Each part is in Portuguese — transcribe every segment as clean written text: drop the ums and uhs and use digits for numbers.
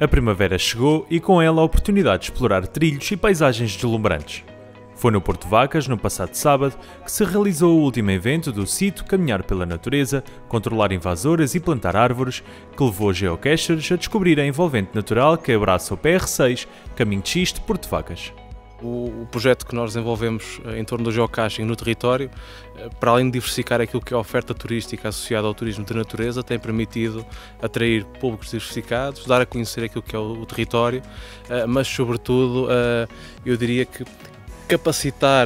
A primavera chegou e com ela a oportunidade de explorar trilhos e paisagens deslumbrantes. Foi no Porto Vacas, no passado sábado, que se realizou o último evento do sítio Caminhar pela Natureza, Controlar Invasoras e Plantar Árvores, que levou geocachers a descobrir a envolvente natural que abraça o PR6, Caminho de Xiste, Porto Vacas. O projeto que nós desenvolvemos em torno do geocaching no território, para além de diversificar aquilo que é a oferta turística associada ao turismo de natureza, tem permitido atrair públicos diversificados, dar a conhecer aquilo que é o território, mas sobretudo eu diria que capacitar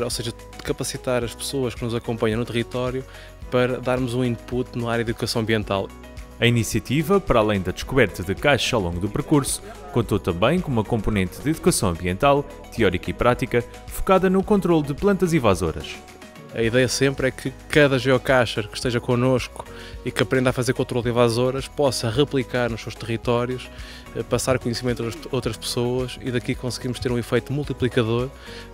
as pessoas que nos acompanham no território para darmos um input na área de educação ambiental. A iniciativa, para além da descoberta de caixas ao longo do percurso, contou também com uma componente de educação ambiental, teórica e prática, focada no controle de plantas invasoras. A ideia sempre é que cada geocacher que esteja connosco e que aprenda a fazer controle de invasoras possa replicar nos seus territórios, passar conhecimento a outras pessoas e daqui conseguimos ter um efeito multiplicador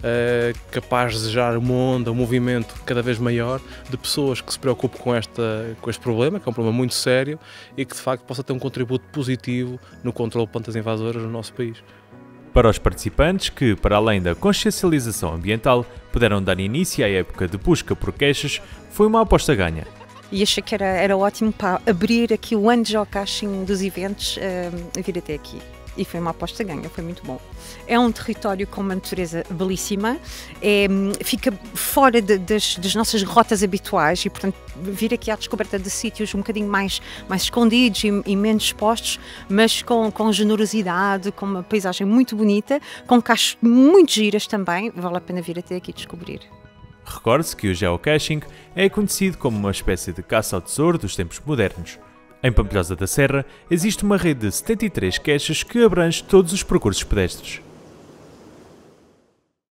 capaz de gerar uma onda, um movimento cada vez maior de pessoas que se preocupem com este problema, que é um problema muito sério e que de facto possa ter um contributo positivo no controle de plantas invasoras no nosso país. Para os participantes que, para além da consciencialização ambiental, puderam dar início à época de busca por caixas, foi uma aposta ganha. E achei que era ótimo para abrir aqui o ano de geocaching dos eventos a vir até aqui. E foi uma aposta ganha, foi muito bom. É um território com uma natureza belíssima, fica fora das nossas rotas habituais e, portanto, vir aqui à descoberta de sítios um bocadinho mais escondidos e menos expostos, mas com generosidade, com uma paisagem muito bonita, com caixas muito giras também, vale a pena vir até aqui descobrir. Recorde-se que o geocaching é conhecido como uma espécie de caça ao tesouro dos tempos modernos. Em Pampilhosa da Serra existe uma rede de 73 caixas que abrange todos os percursos pedestres.